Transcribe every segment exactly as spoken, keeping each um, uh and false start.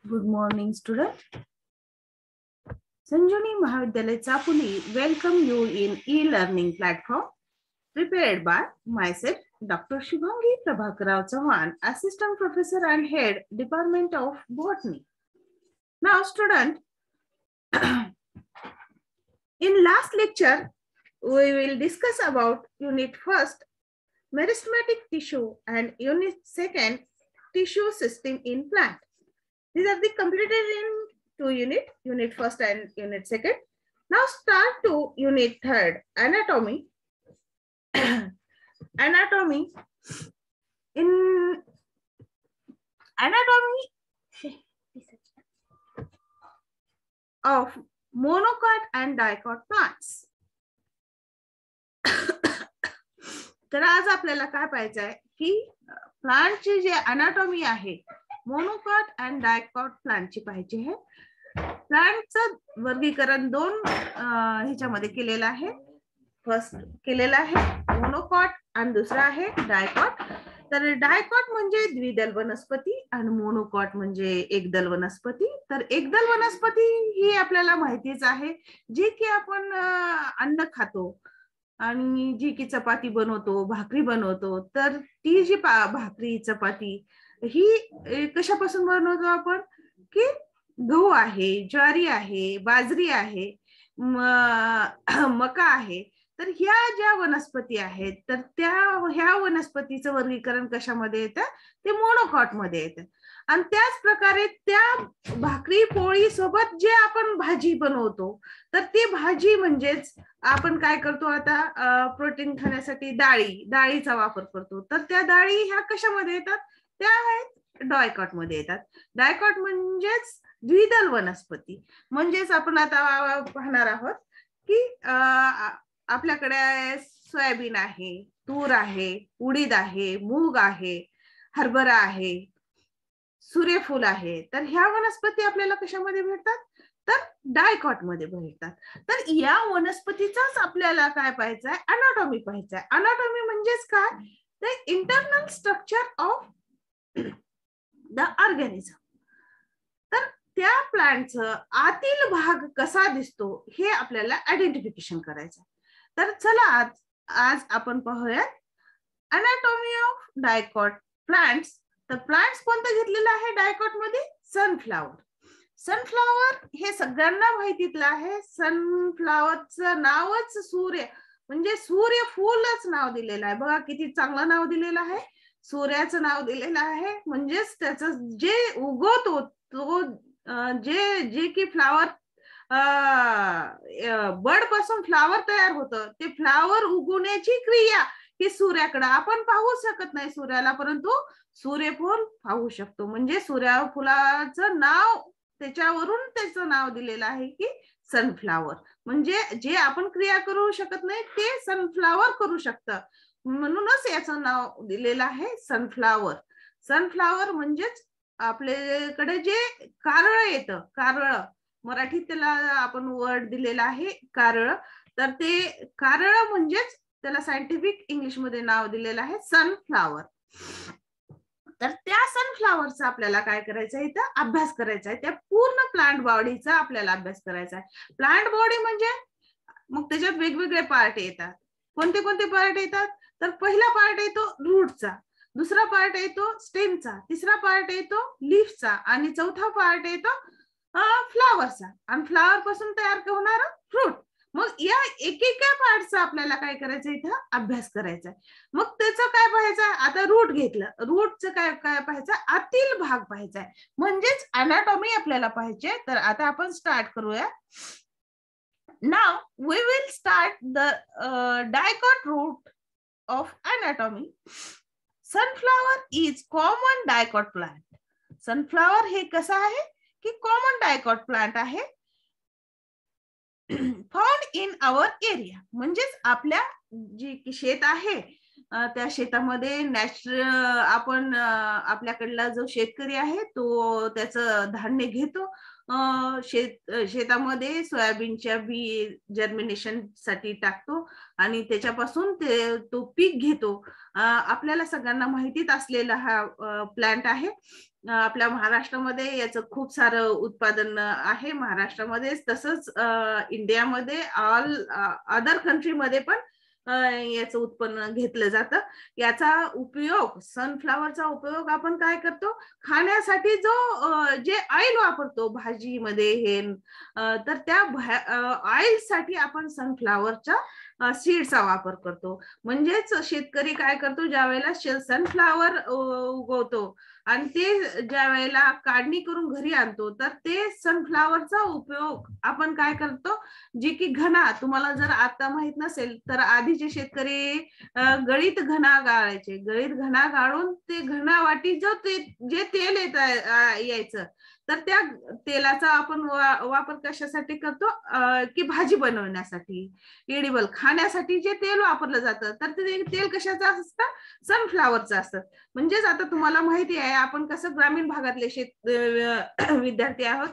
Good morning, student. Sanjani Mahavidyalaya Chapuli welcome you in e-learning platform prepared by myself, Doctor Shubhangi Prabhakarao Chauhan, Assistant Professor and Head, Department of Botany. Now, student, in last lecture, we will discuss about unit first, meristematic tissue, and unit second, tissue system in plant. These are the completed in two unit, unit first and unit second. Now start to unit third, anatomy. Anatomy. In anatomy of monocot and dicot plants. तर आज आपल्याला काय पाहायचं आहे की प्लांटची जे anatomy आहे मोनोकॉट अँड डायकॉट प्लांटची पाहिजे आहे. प्लांटचं वर्गीकरण दोन ह्याच्यामध्ये केलेलं आहे. फर्स्ट केलेलं आहे मोनोकॉट आणि दुसरा आहे डायकॉट. तर डायकॉट म्हणजे द्विदल वनस्पती आणि मोनोकॉट म्हणजे एकदल वनस्पती. तर एकदल वनस्पती ही आपल्याला माहितीच आहे, जी की आपण अन्न खातो आणि जी की चपाती बनवतो, भाकरी बनवतो. तर ती जी भाकरी चपाती ही कशापासून बनवतो आपण की गहू आहे, ज्वारी आहे, बाजरी आहे, मका आहे. तर ह्या ज्या वनस्पती आहेत तर त्या ह्या वनस्पतीचं वर्गीकरण कशामध्ये येतं ते मोनोकॉट मध्ये येतं. आणि त्याच प्रकारे त्या भाकरी पोळी सोबत जे आपण भाजी बनवतो तर ती भाजी म्हणजेच आपण काय करतो आता प्रोटीन खाण्यासाठी डाळी डाळीचा वापर करतो. तर त्या डाळी ह्या कशामध्ये येतात त्या आहेत डायकॉट मध्ये येतात. डायकॉट म्हणजेच द्विदल वनस्पती. म्हणजेच आपण आता पाहणार आहोत की आपल्याकडे सोयाबीन आहे, तूर आहे, उडीद आहे, मूग आहे, हरभरा आहे, सूर्यफूल आहे. तर ह्या वनस्पती आपल्याला कशामध्ये भेटतात तर डायकॉट मध्ये भेटतात. तर या वनस्पतीचाच आपल्याला काय पाहायचं आहे अनाटॉमी पाहायचं आहे. अनाटॉमी म्हणजेच काय तर internal structure of the organism. तर त्या प्लांटचं आतील भाग कसा दिसतो हे आपल्याला आयडेंटिफिकेशन करायचं आहे. तर चला आज आज आपण पाहूयात अनाटॉमी ऑफ डायकॉट प्लांट्स. तर प्लांट्स कोणतं घेतलेलं आहे डायकॉट मध्ये सनफ्लावर. सनफ्लावर हे सगळ्यांना माहितीतलं आहे. सनफ्लावरचं नावच सूर्य म्हणजे सूर्यफूलच नाव दिलेलं आहे. बघा किती चांगलं नाव दिलेलं आहे. सूर्याचं नाव दिलेलं आहे. म्हणजेच त्याचं जे उगवतो तो जे जे की फ्लावर बर्ड पासून फ्लावर तयार होतं ते फ्लावर उगवण्याची क्रिया ही सूर्याकडे. आपण पाहू शकत नाही सूर्याला, परंतु सूर्यफूल पाहू शकतो. म्हणजे सूर्यफुलाचं नाव त्याच्यावरून त्याचं नाव दिलेलं आहे की सनफ्लावर. म्हणजे जे आपण क्रिया करू शकत नाही ते सनफ्लावर करू शकतं, म्हणूनच याचं नाव दिलेलं आहे सनफ्लावर. सनफ्लावर म्हणजेच आपल्याकडे जे कारळ येतं, कारळ मराठीत त्याला आपण वर्ड दिलेला आहे कारळ. तर ते कारळ म्हणजेच त्याला सायंटिफिक इंग्लिश मध्ये नाव दिलेलं आहे सनफ्लावर. तर त्या सनफ्लावरचा आपल्याला काय करायचं आहे इथं अभ्यास करायचा आहे. त्या पूर्ण प्लांट बॉडीचा आपल्याला अभ्यास करायचा आहे. प्लांट बॉडी म्हणजे मग त्याच्यात वेगवेगळे पार्ट येतात. कोणते कोणते पार्ट येतात तर पहिला पार्ट येतो रूटचा, दुसरा पार्ट येतो स्टेमचा, तिसरा पार्ट येतो लीफचा आणि चौथा पार्ट येतो फ्लावरचा. आणि फ्लावर पासून तयार होणारा फ्रूट. मग या एकेका पार्टचा आपल्याला काय करायचं इथं अभ्यास करायचा आहे. मग त्याचं काय पाहायचं आता रूट घेतलं, रूटचं काय काय पाहायचं आतील भाग पाहायचा आहे. म्हणजेच अनाटॉमी आपल्याला पाहिजे. तर आता आपण स्टार्ट करूया. Now we will start the uh, dicot root of anatomy. Sunflower is common dicot plant. Sunflower हे कसं आहे की कॉमन डायकॉट प्लांट आहे. Found in our area. म्हणजेच आपल्या जी शेत आहे त्या शेतामध्ये नॅचरल आपण आपल्याकडला जो शेतकरी आहे तो त्याचं धान्य घेतो. शेत शेतामध्ये सोयाबीनच्या बी जर्मिनेशन साठी टाकतो आणि त्याच्यापासून ते तो पीक घेतो. आपल्याला सगळ्यांना माहितीच असलेला हा प्लांट आहे. आपल्या महाराष्ट्रामध्ये याचं खूप सारं उत्पादन आहे महाराष्ट्रामध्ये, तसंच इंडियामध्ये ऑल अदर कंट्रीमध्ये पण याचं उत्पन्न घेतलं जातं. याचा उपयोग, सनफ्लावरचा उपयोग आपण काय करतो, खाण्यासाठी जो जे ऑइल वापरतो भाजीमध्ये हे, तर त्या ऑइल साठी आपण सनफ्लावरच्या सीडचा वापर करतो. म्हणजेच शेतकरी काय करतो, ज्या वेळेला सनफ्लावर उगवतो आणि ते ज्या वेळेला काढणी करून घरी आणतो, तर ते सनफ्लावरचा उपयोग आपण काय करतो, जी की घना, तुम्हाला जर आता माहित नसेल तर आधीचे शेतकरी गळीत घना गाळायचे, गळीत घना गाळून ते घना वाटी जो ते जे तेल येत यायचं, तर त्या तेलाचा आपण वापर कशासाठी करतो, की भाजी बनवण्यासाठी, एडिबल खाण्यासाठी जे तेल वापरलं जातं, तर ते तेल कशाचं असतं, सनफ्लावरचं असतं. म्हणजेच आता तुम्हाला माहिती आहे आपण कसं ग्रामीण भागातले शेत विद्यार्थी आहोत,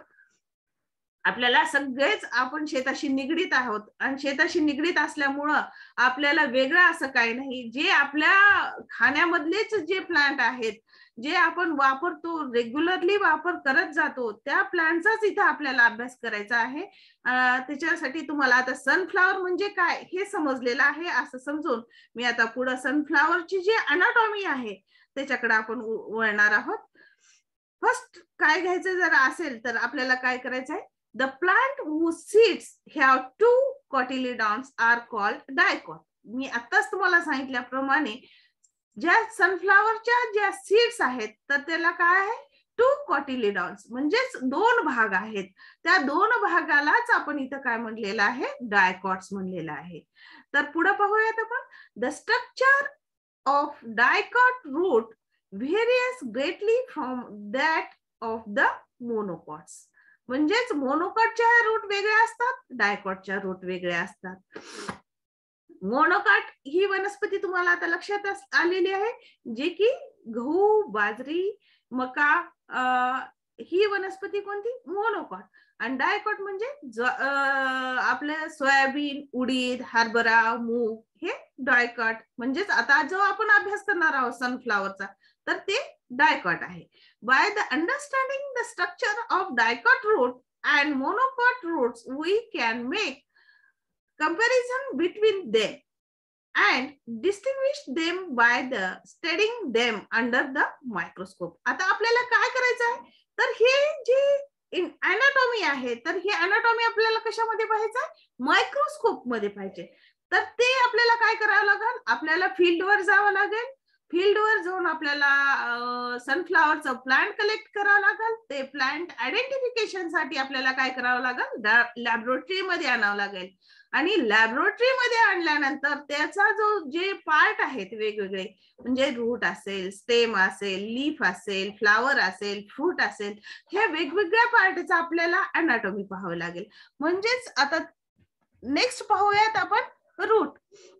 आपल्याला सगळेच आपण शेताशी निगडीत आहोत आणि शेताशी निगडीत असल्यामुळं आपल्याला वेगळं असं काही नाही, जे आपल्या खाण्यामधलेच जे प्लांट आहेत, जे आपण वापरतो, रेग्युलरली वापर करत जातो, त्या प्लांटचाच इथं आपल्याला अभ्यास करायचा आहे. त्याच्यासाठी तुम्हाला आता सनफ्लावर म्हणजे काय हे समजलेलं आहे असं समजून मी आता पुढे सनफ्लावरची जी अनाटॉमी आहे त्याच्याकडे आपण वळणार आहोत. फर्स्ट काय घ्यायचं जर असेल तर आपल्याला काय करायचं आहे, the plant whose seeds have two cotyledons are called dicot. मी आताच तुम्हाला सांगितल्याप्रमाणे ज्या सनफ्लावरच्या ज्या सीड्स आहेत तर त्याला काय आहे, टू कॉटिलिडॉन्स म्हणजेच दोन भाग आहेत, त्या दोन भागालाच आपण इथं काय म्हणलेलं आहे, डायकॉट्स म्हणलेलं आहे. तर पुढे पाहूयात आपण. The structure of dicot root varies greatly from that of the monocots. म्हणजेच मोनोकॉटच्या रूट वेगळ्या असतात, डायकॉटच्या रूट वेगळ्या असतात. मोनोकॉट ही वनस्पती तुम्हाला आता लक्षात आलेली आहे, जे की गहू, बाजरी, मका, ही वनस्पती कोणती, मोनोकॉट. आणि डायकॉट म्हणजे आपल्या सोयाबीन, उडीद, हरभरा, मूग हे डायकॉट. म्हणजेच आता जो आपण अभ्यास करणार आहोत सनफ्लावरचा, तर ते डायकॉट आहे. By the understanding the structure of dicot root and monocot roots, we can make comparison between them and distinguish them by the studying them under the microscope. आता आपल्याला काय करायचं आहे, तर हे जे अनाटॉमी आहे, तर हे अनाटॉमी आपल्याला कशामध्ये पाहायचं, मायक्रोस्कोप मध्ये पाहिजे. तर ते आपल्याला काय करावं लागेल, आपल्याला फील्डवर जावं लागेल. फील्डवर जाऊन आपल्याला सनफ्लावरचं प्लांट कलेक्ट करावं लागेल. ते प्लांट आयडेंटिफिकेशन साठी आपल्याला काय करावं लागेल, लॅबोरेटरी मध्ये आणावं लागेल. आणि लॅबोरेटरी मध्ये आणल्यानंतर त्याचा जो जे पार्ट आहेत वेगवेगळे, म्हणजे रूट असेल, स्टेम असेल, लीफ असेल, फ्लावर असेल, फ्रूट असेल, ह्या वेगवेगळ्या पार्टचा आपल्याला अनाटॉमी पाहावं लागेल. म्हणजेच आता नेक्स्ट पाहूयात आपण रूट.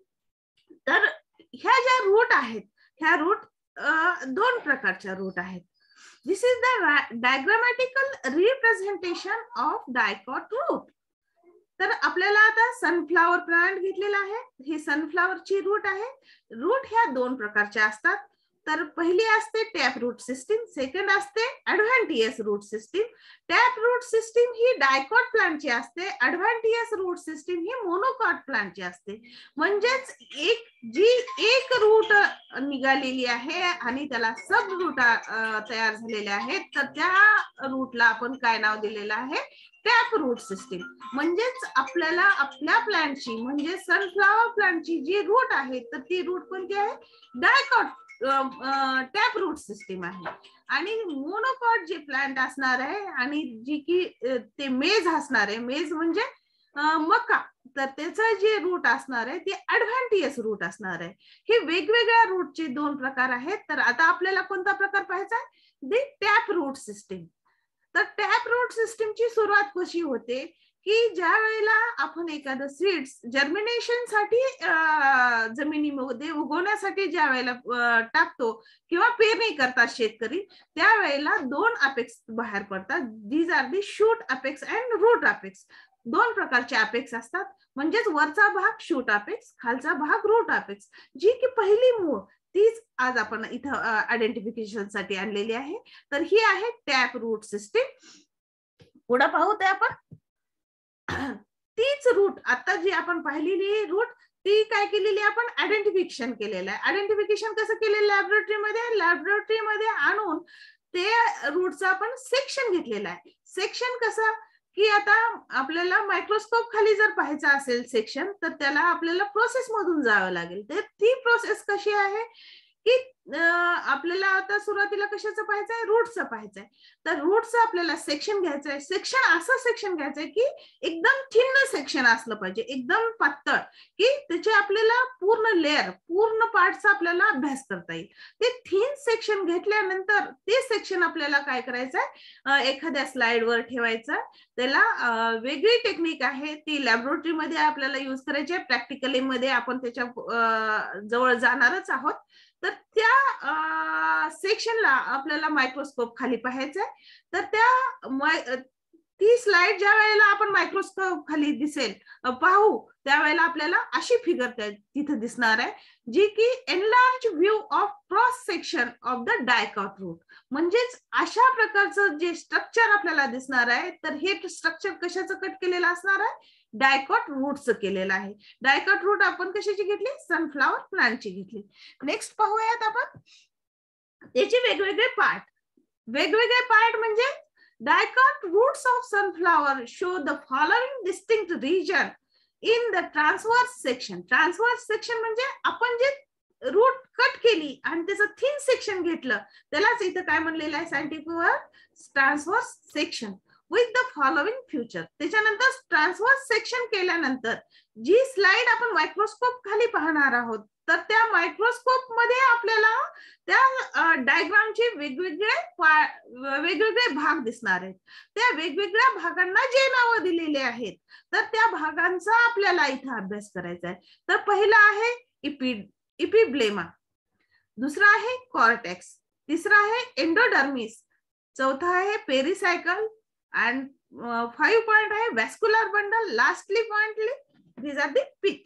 तर ह्या ज्या रूट आहेत, ह्या रूट दोन प्रकारच्या रूट आहेत. This is the diagrammatical representation of dicot root. तर आपल्याला आता सनफ्लावर प्लांट घेतलेला आहे, ही सनफ्लावरची रूट आहे. रूट ह्या दोन प्रकारच्या असतात. तर पहिली असते टॅप रूट सिस्टीम, सेकंड असते adventitious root system. Tap root system ही डायकॉट प्लांटची असते, ऍडव्हान्टियस रूट सिस्टीम ही मोनोकॉट प्लांटची असते. म्हणजेच एक जी एक रूट निघालेली आहे आणि त्याला सब रूट तयार झालेले आहेत, तर त्या रूटला आपण काय नाव दिलेलं आहे, टॅप रूट सिस्टीम. म्हणजेच आपल्याला आपल्या प्लांटची म्हणजे सनफ्लावर प्लांटची जी रूट आहे, तर ती रूट कोणती आहे, डायकॉट टॅप रूट सिस्टीम आहे. आणि मोनोकॉट जे प्लांट असणार आहे आणि जी की ते मेज असणार आहे, मेज म्हणजे मका, तर त्याचं जे रूट असणार आहे ते ऍडव्हान्टियस रूट असणार आहे. हे वेगवेगळ्या रूटचे दोन प्रकार आहेत. तर आता आपल्याला कोणता प्रकार पाहायचा आहे, दी टॅप रूट सिस्टीम. तर टॅप रूट सिस्टीमची सुरुवात कशी होते, की ज्या वेळेला आपण एखादं सीड्स जर्मिनेशन साठी जमिनीमध्ये उगवण्यासाठी ज्या वेळेला टाकतो किंवा पेरणी करतात शेतकरी, त्यावेळेला दोन अपेक्स बाहेर पडतात. These are the shoot apex and root apex. दोन प्रकारचे अपेक्स असतात. म्हणजेच वरचा भाग शूट अपेक्स, खालचा भाग रूट अपेक्स. जी की पहिली मूळ तीच आज आपण इथं आयडेंटिफिकेशन साठी आणलेली आहे. तर ही आहे टॅप रूट सिस्टीम. पुढे पाहूत आपण तीच रूट आता जी आपण पाहिलेली रूट ती काय केलेली आपण आयडेंटिफिकेशन केलेलं आहे. आयडेंटिफिकेशन कसं केलेलं लॅबोरेटरीमध्ये लॅबोरेटरीमध्ये आणून ते रूटचा आपण सेक्शन घेतलेला आहे. सेक्शन कसं की आता आपल्याला मायक्रोस्कोप खाली जर पाहायचं असेल सेक्शन तर त्याला आपल्याला प्रोसेस मधून जावं लागेल. तर ती प्रोसेस कशी आहे की आपल्याला आता सुरुवातीला कशाचं पाहायचंय रूटचं पाहायचंय. तर रूटचं आपल्याला सेक्शन घ्यायचंय. सेक्शन असं सेक्शन घ्यायचंय की एकदम थिन्न सेक्शन असलं पाहिजे, एकदम पातळ, की त्याचे आपल्याला पूर्ण लेअर पूर्ण पार्टचा आपल्याला अभ्यास करता येईल. ते थिन सेक्शन घेतल्यानंतर ते सेक्शन आपल्याला काय करायचंय एखाद्या स्लाइडवर ठेवायचं. त्याला वेगळी टेक्निक आहे ती लॅबोरेटरीमध्ये आपल्याला यूज करायची आहे. प्रॅक्टिकली मध्ये आपण त्याच्या जवळ जाणारच आहोत. तर त्या सेक्शनला आपल्याला मायक्रोस्कोप खाली पाहायचंय. तर त्या ती स्लाइड ज्या वेळेला आपण मायक्रोस्कोप खाली दिसेल पाहू त्यावेळेला आपल्याला अशी फिगर तिथे दिसणार आहे जी की enlarge view of cross section of the dicot root. म्हणजेच अशा प्रकारचं जे स्ट्रक्चर आपल्याला दिसणार आहे. तर हे स्ट्रक्चर कशाचं कट केलेलं असणार आहे डायकॉट रूटचं केलेलं आहे. डायकॉट रूट आपण कशाची घेतली सनफ्लावर प्लांटची घेतली. नेक्स्ट पाहूयात आपण त्याचे वेगवेगळे पार्ट. वेगवेगळे पार्ट म्हणजे dicot roots of sunflower show the following distinct region in the transverse section. Transverse section म्हणजे आपण जे रूट कट केली आणि त्याचं थिन सेक्शन घेतलं त्यालाच इथं काय म्हणलेलं आहे scientific word transverse section with the following future. त्याच्यानंतर ट्रान्सवर्स सेक्शन केल्यानंतर जी स्लाइड आपण मायक्रोस्कोप खाली पाहणार आहोत तर त्या मायक्रोस्कोप मध्ये आपल्याला त्या डायग्रामचे वेगवेगळे वेगवेगळे भाग दिसणार आहेत. त्या वेगवेगळ्या भागांना जे नावं दिलेले आहेत तर त्या भागांचा आपल्याला इथं अभ्यास करायचा आहे. तर पहिला आहे इपि इपिब्लेमा, दुसरा आहे कॉर्टेक्स, तिसरा आहे एंडोडर्मिस, चौथा आहे pericycle and uh, five point है vascular bundle. Lastly pointly these are the pith.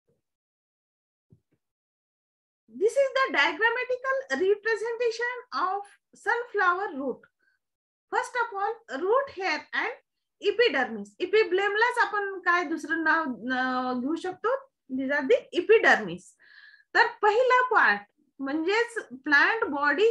This is the diagrammatical representation of sunflower root. First of all root hair and epidermis. epiblemaलाच आपण काय दुसरं नाव घेऊ शकतो. These are the epidermis. तर पहिला part म्हणजेच प्लांट बॉडी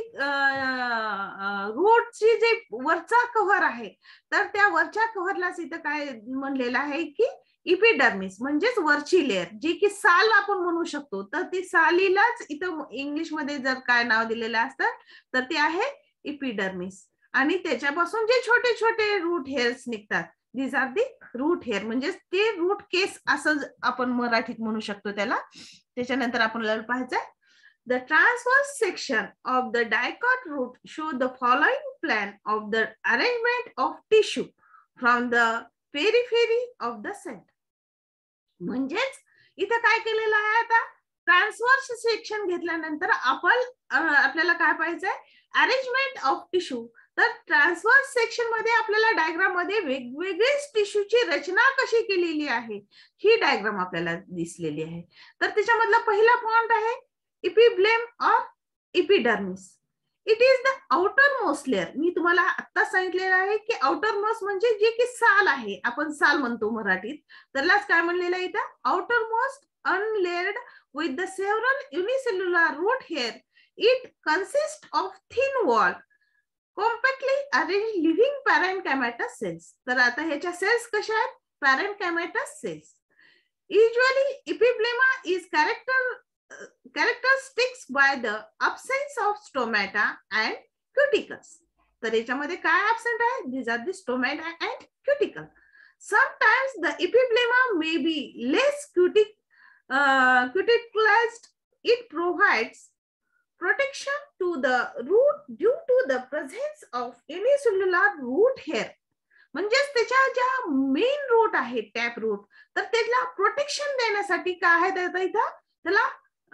रूटची जे वरचा कव्हर आहे तर त्या वरच्या कव्हरलाच इथं काय म्हणलेलं आहे की इपिडर्मिस म्हणजेच वरची लेअर जी की साल आपण म्हणू शकतो. तर ती सालीलाच इथं इंग्लिश मध्ये जर काय नाव दिलेलं असतं तर ते आहे इपिडर्मिस. आणि त्याच्यापासून जे छोटे छोटे रूट हेअर्स निघतात these are the root hair म्हणजेच ते रूट केस असं आपण मराठीत म्हणू शकतो त्याला. त्याच्यानंतर आपल्याला पाहायचंय the transverse section of the dicot root show the following plan of the arrangement of tissue from the periphery of the cell. म्हणजेच इथं काय केलेलं आहे आता ट्रान्सवर्स सेक्शन घेतल्यानंतर आपण आपल्याला काय पाहायचंय अरेंजमेंट ऑफ टिश्यू. तर ट्रान्सवर्स सेक्शन मध्ये आपल्याला डायग्राम मध्ये वेगवेगळे टिश्यूची रचना कशी केलेली आहे ही डायग्राम आपल्याला दिसलेली आहे. तर त्याच्यामधला पहिला पॉइंट आहे इपिब्लेम और epidermis. It is the outermost layer. मी तुम्हाला आता सांगितलेलं आहे की आउटरमोस्ट म्हणजे जे की साल आहे आपण साल म्हणतो मराठीत. त्यालाच काय म्हणलेलं आहे इथं outermost unlayered with the several unicellular root hair. It consist of thin wall compactly arrange living parenchymatous cells. तर आता ह्याच्या सेल्स कशा आहेत parenchymatous cells. Usually epiblema is character characteristics by the absence of stomata and cuticles. तर याच्यामध्ये काय absent आहे these are the stomata and cuticle. Sometimes the epiblema may be less cutic uh, cuticulated. It provides protection to the root due to the presence of unicellular root hair. म्हणजेच त्याच्या ज्या main root आहे tap root तर त्याला protection देण्यासाठी काय आहे इथं त्याला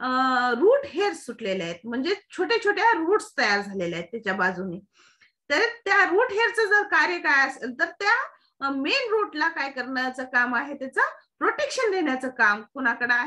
रूट हेअर सुटलेले आहेत म्हणजे छोटे छोट्या रूट्स तयार झालेले आहेत त्याच्या बाजूने. तर त्या रूट हेअरचं जर कार्य काय असेल तर त्या मेन रूटला काय करण्याचं काम आहे त्याचं प्रोटेक्शन देण्याचं काम कुणाकडे आहे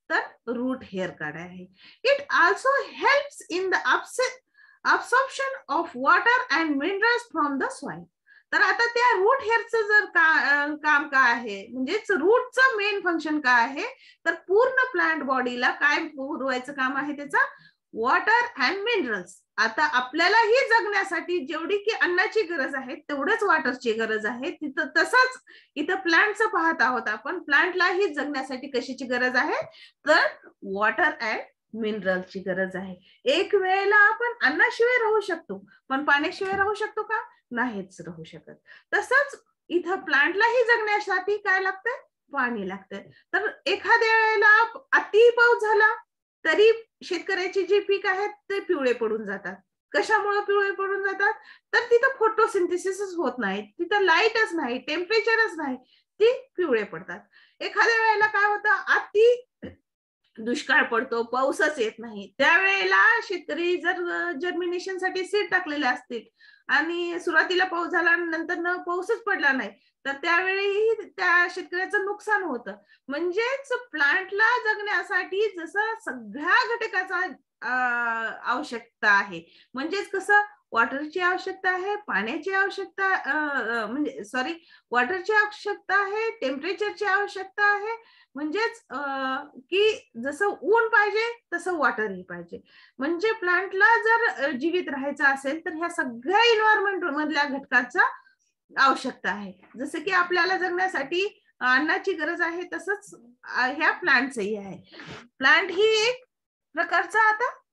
तर रूट हेअर कार्ड आहे. It also helps in the absorption of water and minerals from the soil. तर आता त्या रूट हेअरचं जर का, काम काय आहे, म्हणजेच रूटचं मेन फंक्शन काय आहे, तर पूर्ण प्लांट बॉडीला काय पुरवायचं काम आहे त्याचा, वॉटर अँड मिनरल्स. आता आपल्यालाही जगण्यासाठी जेवढी की अन्नाची गरज आहे तेवढंच वॉटरची गरज आहे. तिथं तसंच इथं प्लांटचं पाहत आहोत आपण, प्लांटलाही जगण्यासाठी कशाची गरज आहे, तर वॉटर अँड मिनरलची गरज आहे. एक वेळेला आपण अन्नाशिवाय राहू शकतो, पण पाण्याशिवाय राहू शकतो का, नाहीच राहू शकत. तसंच इथं प्लांटलाही जगण्यासाठी काय लागतंय, पाणी लागतंय. तर एखाद्या वेळेला अति पाऊस झाला तरी शेतकऱ्याची जी पीक आहेत ते पिवळे पडून जातात. कशामुळे पिवळे पडून जातात, तर तिथं फोटोसिंथेसिस होत नाही, तिथं लाईटच नाही, टेम्परेचरच नाही, ती पिवळे पडतात. एखाद्या वेळेला काय होतं, अति दुष्काळ पडतो, पाऊसच येत नाही, त्यावेळेला शेतकरी जर जर्मिनेशन साठी सीड टाकलेले असतील आणि सुरुवातीला पाऊस झाला नंतर न पाऊसच पडला नाही, तर त्यावेळी त्या शेतकऱ्याचं नुकसान होतं. म्हणजेच प्लांटला जगण्यासाठी जसं सगळ्या घटकाचा आवश्यकता आहे, म्हणजेच कसं वॉटरची आवश्यकता आहे, पाण्याची आवश्यकता म्हणजे सॉरी वॉटरची आवश्यकता आहे, टेम्परेचरची आवश्यकता आहे, म्हणजेच की जसं ऊन पाहिजे तसं वॉटरही पाहिजे. म्हणजे प्लांटला जर जीवित राहायचं असेल तर ह्या सगळ्या इन्व्हायरमेंट मधल्या घटकाचा आवश्यकता आहे. जसं की आपल्याला जगण्यासाठी अन्नाची गरज आहे तसंच ह्या प्लांटचंही आहे. प्लांट ही एक प्रकारचा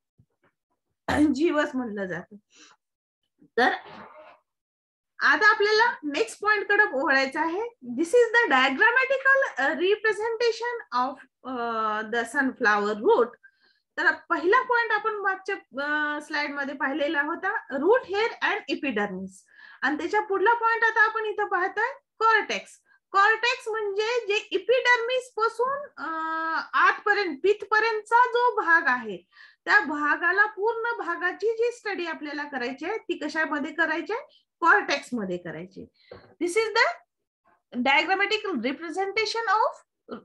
आता जीवच म्हणलं जातं. तर आता आपल्याला नेक्स्ट पॉइंट कडे वळायचं आहे. This is the diagrammatical representation of the sunflower root. तर पहिला पॉइंट आपण मागच्या स्लाइड मध्ये पाहिलेला होता, रूट हेअर अँड एपिडर्मिस. आणि त्याच्या पुढला पॉइंट आता आपण इथं पाहतोय, कॉर्टेक्स. कॉर्टेक्स म्हणजे जे एपिडर्मिस पासून आतपर्यंत पिथपर्यंतचा जो भाग आहे त्या भागाला, पूर्ण भागाची जी स्टडी आपल्याला करायची आहे ती कशामध्ये करायची आहे, कॉर्टेक्स मध्ये करायची. This is the diagrammatic representation of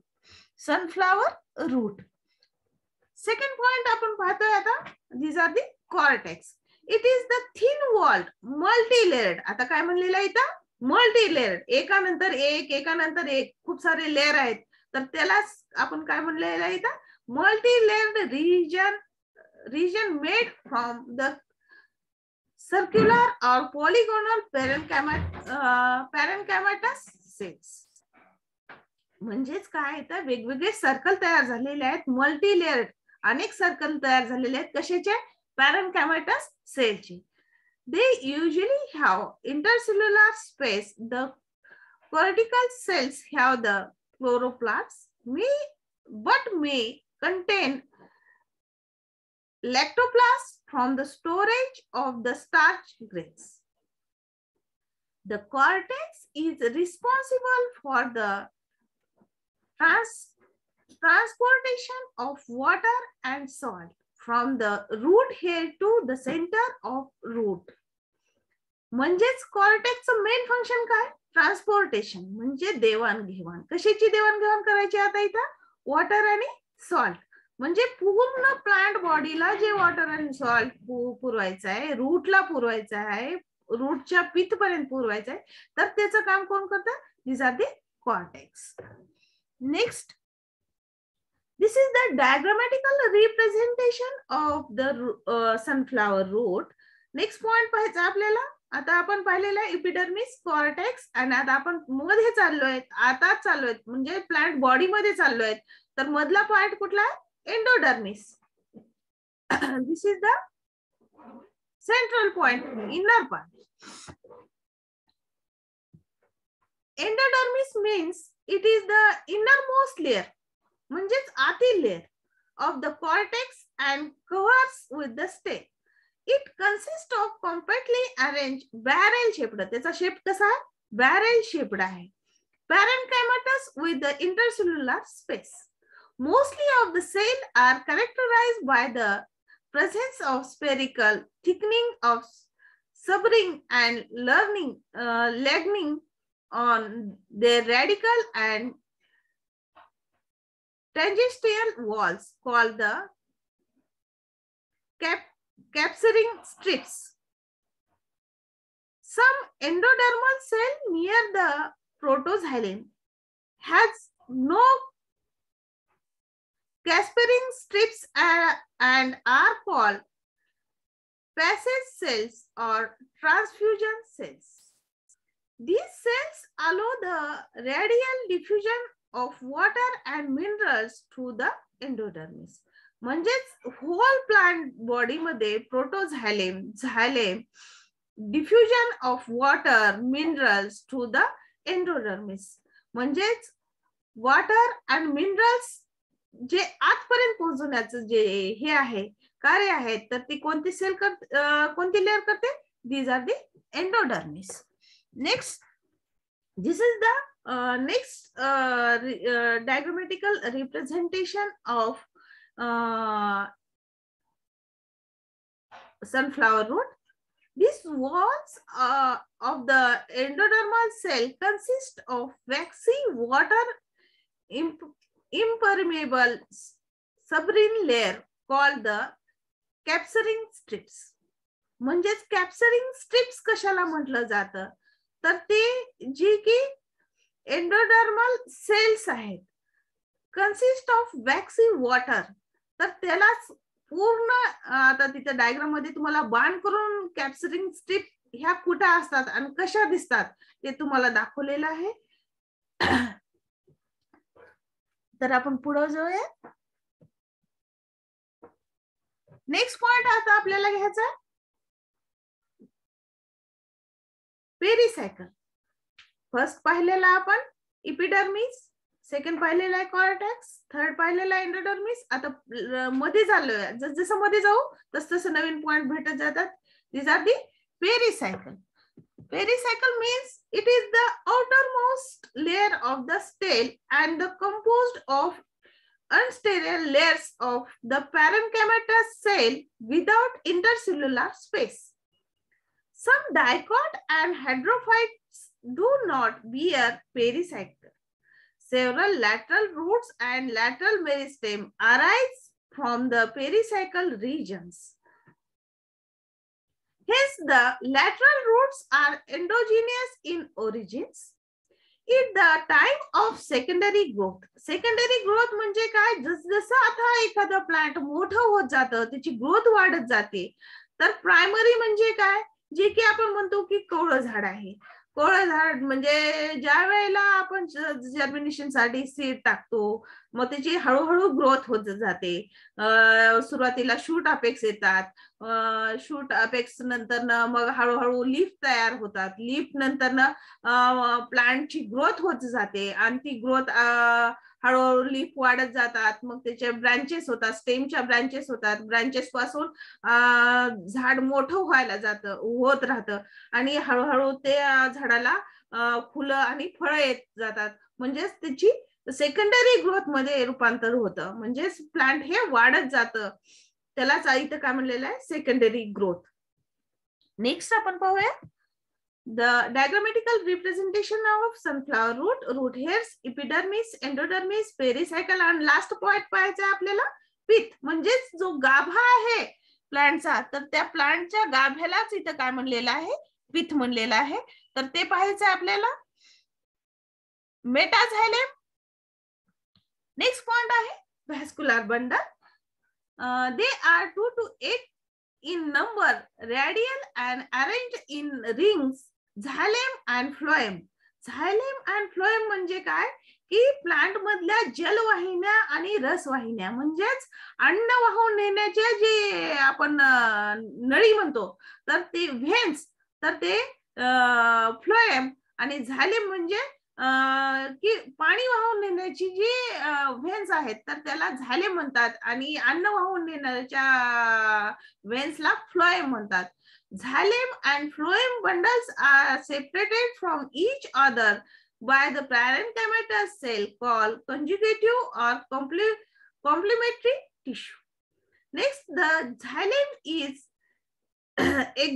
sunflower root. Second point आपण पाहतोय आता, these are the cortex. It is the thin walled multi-layered. आता काय म्हणलेलं आहे इथं, मल्टी-लेअर्ड, एकानंतर एक एकानंतर एक खूप सारे लेअर आहेत, तर त्यालाच आपण काय म्हणलेलं आहे इथं, multilayered region region made from the circular or polygonal parenchymatous cells. म्हणजेच काय तर वेगवेगळे सर्कल तयार झालेले आहेत, मल्टी लेअर्ड अनेक सर्कल तयार झालेले आहेत, कशाचे, पॅरेन्कायमॅटस सेलचे. They usually have intercellular space. The cortical cells have the chloroplasts, may but may contain lactoplasts from the storage of the starch grains. The cortex is responsible for the trans transportation of water and salt from the root hair to the center of root. म्हणजेच कॉर्टेक्सचं main function काय, transportation, म्हणजे देवाणघेवाण. कशाची देवाणघेवाण करायची आता इथं, वॉटर आणि सॉल्ट. म्हणजे पूर्ण प्लांट बॉडीला जे वॉटर आणि सॉल्ट पुरवायचं आहे, रूटला पुरवायचं आहे, रूटच्या पिथ पर्यंत पुरवायचं आहे, तर त्याचं काम कोण करतं, this are the cortex. Next, this is the diagrammatical representation of the uh, sunflower root. Next point पाहायचा आपल्याला. आता आपण पाहिलेलं आहे एपिडर्मिस, कॉर्टेक्स, आणि आता आपण मध्ये चाललोय, आता चाललोय म्हणजे प्लांट बॉडी मध्ये चाललोय. तर मधला पॉइंट कुठला आहे, endodermis. This is the central point, inner part. Endodermis means it is the innermost layer, म्हणजेच आतील layer of the cortex and covers with the stem. It consist of compactly arrange barrel shaped, त्याचा shape कसा आहे, barrel shaped आहे. Parenchymatous with the intercellular space. Mostly of the cell are characterized by the presence of spherical thickening of subbring and learning uh, lignin on their radical and tangential walls called the cap capturing strips. Some endodermal cell near the protoxylem has no capturing strips and are called passage cells or transfusion cells. These cells allow the radial diffusion of water and minerals through the endodermis. म्हणजेच whole plant body मध्ये protoxylem xylem diffusion of water minerals through the endodermis. म्हणजेच water and minerals जे आतपर्यंत पोहोचवण्याचं जे हे आहे कार्य आहे तर ती कोणती सेल कर कोणती लेअर करते. These are the endodermis. Next this is the next diagrammatical representation of uh, sunflower root. These walls uh, of the endodermal cell consist of waxy water imp impermeable subrine layer called the capturing strips. म्हणजेच capturing strips कशाला म्हटलं जातं तर ते जी की endodermal cells आहेत consist of waxy water. तर त्यालाच पूर्ण आता तिथे डायग्राम मध्ये तुम्हाला बाण करून कॅप्चरिंग स्ट्रिप ह्या कुठे असतात आणि कशा दिसतात ते तुम्हाला दाखवलेलं आहे. तर आपण पुढे जाऊया. नेक्स्ट पॉइंट आता आपल्याला घ्यायचा पेरिसायकल. फर्स्ट पाहिलेला आपण इपिडर्मिस, सेकंड पाहिलेला आहे कॉर्टेक्स, थर्ड पाहिलेला आहे एंडोडर्मिस. आता मध्ये झालोय, जस जसं मध्ये जाऊ तस तसं नवीन पॉइंट भेटत जातात. These are the pericycle. Pericycle means it is the outermost layer of the stele and the composed of unsterile layers of the parenchymatous cell without intercellular space. Some dicot and hadrophytes do not bear pericycle. Several lateral roots and lateral meristem arise from the pericycle regions. Hence, the lateral roots are endogenous in origins. At the time of secondary growth, secondary growth म्हणजे काय, जस जसं आता एखादा plant मोठं होत जातं त्याची ग्रोथ वाढत जाते. तर प्रायमरी म्हणजे काय, जे की आपण म्हणतो की कवळं झाड आहे. कवळं झाड म्हणजे ज्या वेळेला आपण जर्मिनेशन साठी सीड टाकतो मग त्याची हळूहळू ग्रोथ होत जाते. सुरुवातीला शूट अपेक्स येतात, शूट अपेक्स नंतर मग हळूहळू लीफ तयार होतात. लीफ नंतर प्लांटची ग्रोथ होत जाते आणि ती ग्रोथ हळूहळू लीफ वाढत जातात. मग त्याचे ब्रांचेस होतात, स्टेमच्या ब्रांचेस होतात. ब्रांचेस पासून झाड मोठं व्हायला जातं होत राहतं आणि हळूहळू ते झाडाला फुलं आणि फळं येत जातात. म्हणजेच त्याची सेकंडरी ग्रोथ मध्ये रूपांतर होतं. म्हणजेच प्लांट हे वाढत जातं. त्यालाच इथं काय म्हणलेलं आहे, सेकंडरी ग्रोथ. नेक्स्ट आपण पाहूया the diagrammatical representation of sunflower root, root hairs, epidermis, endodermis, pericycle and last point पाहायचा आपल्याला pith. म्हणजेच जो गाभा आहे प्लांटचा तर त्या प्लांटच्या गाभ्यालाच इथं काय म्हणलेलं आहे, pith म्हणलेलं आहे. तर ते पाहायचं आपल्याला. मेटाझायलेम. नेक्स्ट पॉइंट आहे vascular bundle. They are two to eight in number, radial and arranged in rings, xylem and phloem. Xylem and phloem म्हणजे काय की प्लांट मधल्या जलवाहिन्या आणि रसवाहिन्या म्हणजेच अन्न वाहून नेण्याचे जे आपण नळी म्हणतो तर ते व्हेन्स, तर ते फ्लोएम आणि झालेम म्हणजे की पाणी वाहून नेण्याची जी व्हेन्स आहेत तर त्याला झालेम म्हणतात आणि अन्न वाहून नेण्याच्या व्हेन्सला फ्लोएम म्हणतात. Xylem and phloem bundles are separated from each other by the parenchymatous cell called conjugative or complementary tissue. Next, the xylem is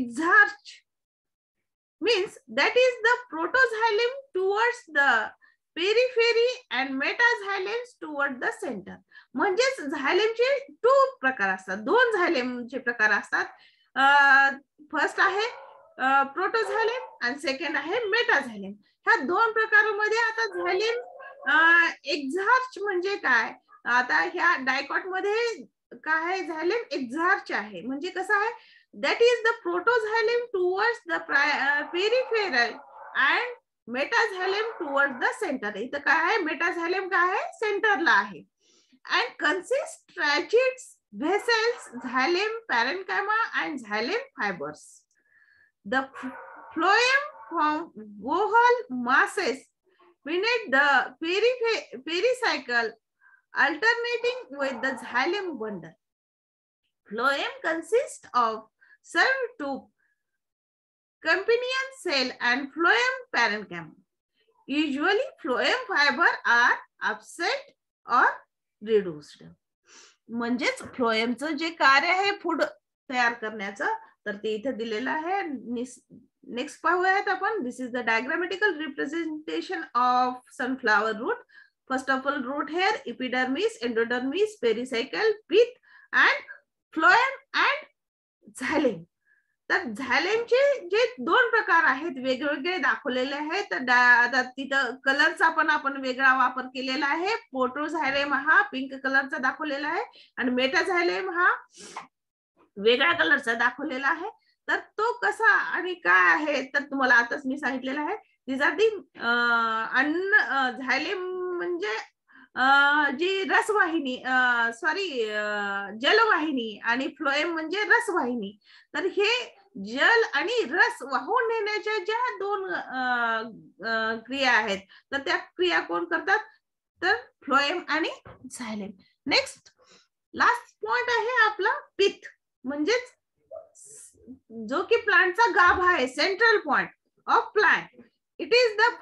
exarch, means that is the protoxylem towards the periphery and metaxylems toward the center. म्हणजेच झायलेमचे to प्रकार असतात, दोन झायलेमचे प्रकार असतात. First आहे प्रोटोझायलेम आणि second आहे मेटाझायलेम. ह्या दोन प्रकारामध्ये आता झायलेम एक्झार्च म्हणजे काय, आता ह्या डायकॉट मध्ये काय झायलेम एक्झार्च आहे. म्हणजे कसं आहे, that is the protoxylem towards the peripheral and metaxylem towards the center. इथं काय आहे, मेटाझायलेम काय आहे, सेंटरला आहे. and consist tracheates, vessels, xylem parenchyma and xylem fibers. The phloem form bohal masses beneath the pericycle alternating with the xylem bundle. Phloem consists of cell tube, companion cell and phloem parenchyma. Usually phloem fiber are absent or reduced. म्हणजेच फ्लोएमचं जे कार्य आहे food तयार करण्याचं, तर ते इथे दिलेलं आहे. नेक्स्ट पाहूयात आपण. This is the diagrammatical representation of sunflower root. First of all root hair, epidermis, endodermis, pericycle, pith and phloem and xylem. तर झायलेमचे जे दोन प्रकार आहेत वेगवेगळे दाखवलेले आहेत. तर तिथं कलरचा पण आपण वेगळा वापर केलेला आहे. प्रोटोझायलेम हा पिंक कलरचा दाखवलेला आहे आणि मेटाझायलेम हा वेगळ्या कलरचा दाखवलेला आहे. तर तो कसा आणि काय आहे तर तुम्हाला आताच मी सांगितलेलं आहे. दिस आर दी अन्न झायलेम म्हणजे जी रसवाहिनी, सॉरी जलवाहिनी, आणि फ्लोएम म्हणजे रसवाहिनी. तर हे जल आणि रस वाहून नेण्याच्या ज्या दोन क्रिया आहेत तर त्या क्रिया कोण करतात, तर फ्लोएम आणि झायलेम. नेक्स्ट लास्ट पॉइंट आहे आपला पिथ, म्हणजेच जो की प्लांटचा गाभ आहे, central point of plant. It is the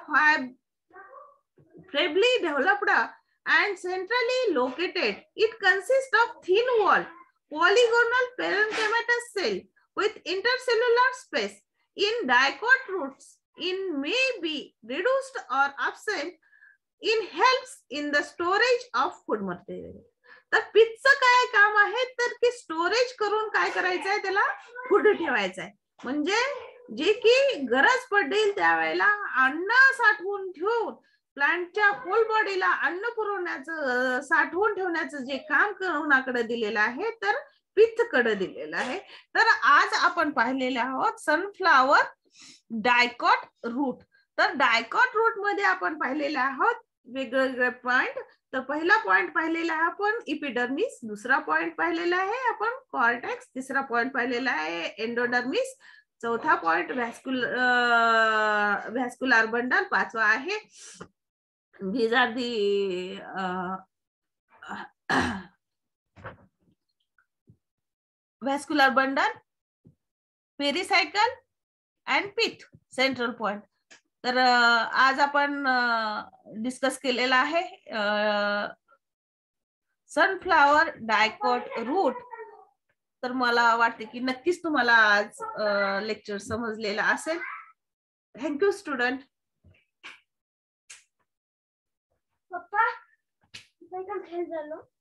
fibrily developed and centrally located. It consists of thin wall, polygonal parenchymatous cell with intercellular space. In dicot roots, it may be reduced or absent. It helps in the storage of food material. तर पिथचं काय काम आहे तर की storage करून काय करायचं आहे, त्याला फूड ठेवायचं आहे. म्हणजे जे की गरज पडेल त्यावेळेला अन्न साठवून ठेवून प्लांटच्या होल बॉडीला अन्न पुरवण्याचं, साठवून ठेवण्याचं जे काम कोणाकडे दिलेलं आहे तर पिथ कडे दिलेलं आहे. तर आज आपण पाहिलेले आहोत सनफ्लावर डायकॉट रूट. तर डायकॉट रूट मध्ये आपण पाहिलेले आहोत वेगवेगळे पॉइंट. तर पहिला पॉइंट पाहिलेला आहे आपण इपिडर्मिस, दुसरा पॉइंट पाहिलेला आहे आपण कॉर्टेक्स, तिसरा पॉइंट पाहिलेला आहे एंडोडर्मिस, चौथा पॉइंट व्हॅस्क्युलर व्हॅस्क्युलर बंडल, पाचवा आहे these are the uh, vascular bundle, pericycle and pith, central point. तर आज आपण डिस्कस केलेला आहे सनफ्लावर डायकॉट रूट. तर मला वाटते की नक्कीच तुम्हाला आज लेक्चर समजलेला असेल. Thank you student. पप्पा,